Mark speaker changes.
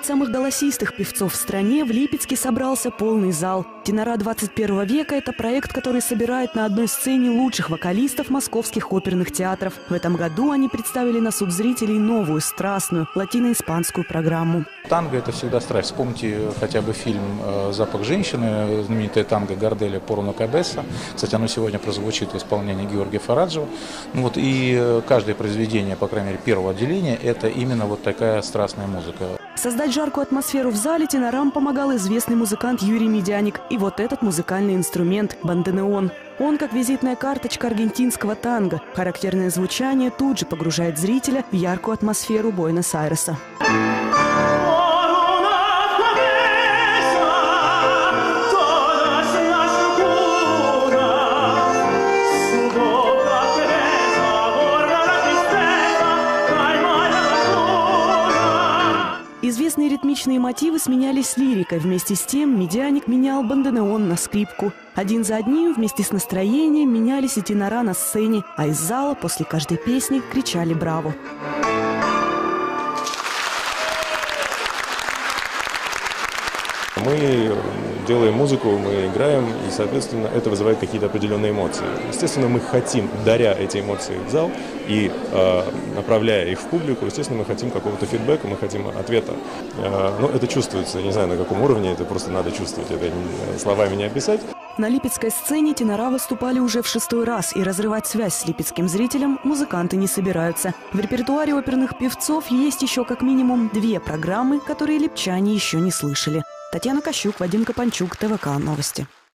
Speaker 1: самых голосистых певцов в стране в Липецке собрался полный зал. «Тенора 21 века» – это проект, который собирает на одной сцене лучших вокалистов московских оперных театров. В этом году они представили на суд зрителей новую, страстную, латино-испанскую программу.
Speaker 2: Танго – это всегда страсть. Вспомните хотя бы фильм «Запах женщины», знаменитое танго Гарделя «Поруно Кабеса». Кстати, оно сегодня прозвучит в исполнении Георгия Фараджева. И каждое произведение, по крайней мере, первого отделения – это именно вот такая страстная музыка.
Speaker 1: Создать жаркую атмосферу в зале тенорам помогал известный музыкант Юрий Медяник. И вот этот музыкальный инструмент – банденеон. Он как визитная карточка аргентинского танго. Характерное звучание тут же погружает зрителя в яркую атмосферу Буэнос-Айреса. Известные ритмичные мотивы сменялись с лирикой. Вместе с тем Медяник менял банденеон на скрипку. Один за одним вместе с настроением менялись и тенора на сцене, а из зала после каждой песни кричали «Браво!».
Speaker 3: Мы делаем музыку, мы играем, и, соответственно, это вызывает какие-то определенные эмоции. Естественно, мы хотим, даря эти эмоции в зал и направляя их в публику, естественно, мы хотим какого-то фидбэка, мы хотим ответа. Но это чувствуется, я не знаю, на каком уровне, это просто надо чувствовать, это словами не описать.
Speaker 1: На липецкой сцене тенора выступали уже в 6-й раз, и разрывать связь с липецким зрителем музыканты не собираются. В репертуаре оперных певцов есть еще как минимум 2 программы, которые липчане еще не слышали. Татьяна Кощук, Вадим Копанчук, ТВК Новости.